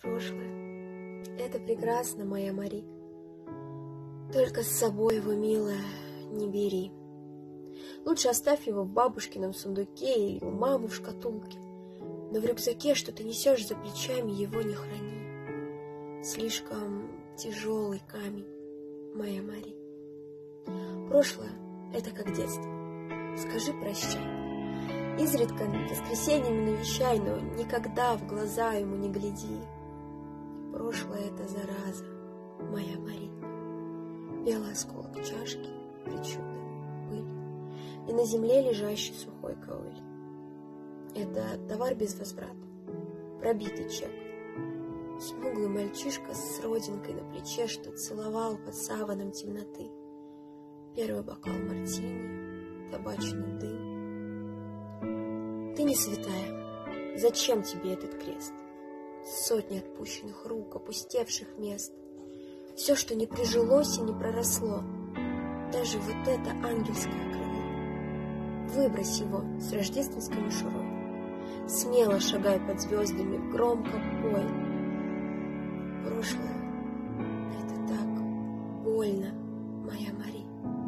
Прошлое — это прекрасно, моя Мари. Только с собой его, милая, не бери. Лучше оставь его в бабушкином сундуке или у мамы в шкатулке. Но в рюкзаке, что ты несешь за плечами, его не храни. Слишком тяжелый камень, моя Мари. Прошлое — это как детство. Скажи прощай. Изредка воскресеньями навещай, но никогда в глаза ему не гляди. Прошлое — это зараза, моя Мари. Белый осколок чашки, причуда, пыль, и на земле лежащий сухой ковыль. Это товар без возврата, пробитый чек. Смуглый мальчишка с родинкой на плече, что целовал под саваном темноты. Первый бокал мартини, табачный дым. Ты не святая. Зачем тебе этот крест? Сотни отпущенных рук, опустевших мест. Все, что не прижилось и не проросло. Даже вот это ангельское крыло. Выбрось его с рождественской мишурой. Смело шагай под звездами, громко пой. Прошлое — это так больно, моя Мари.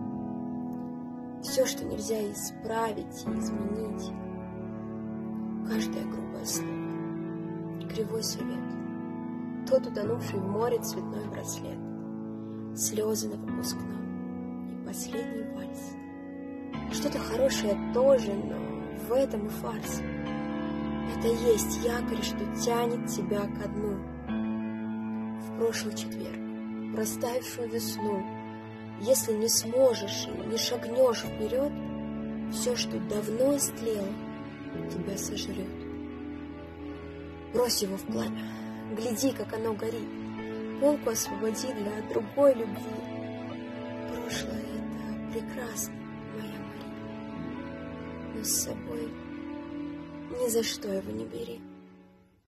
Все, что нельзя исправить и изменить. Каждое грубое слово, кривой совет, тот утонувший в море цветной браслет, слезы на выпускном и последний вальс. Что-то хорошее тоже, но в этом и фарс. Это есть якорь, что тянет тебя ко дну. В прошлый четверг, растаявшую весну, если не сможешь и не шагнешь вперед, все, что давно истлело, тебя сожрет. Брось его в пламя, гляди, как оно горит, полку освободи для другой любви. Прошлое — это прекрасно, моя Мари, но с собой ни за что его не бери.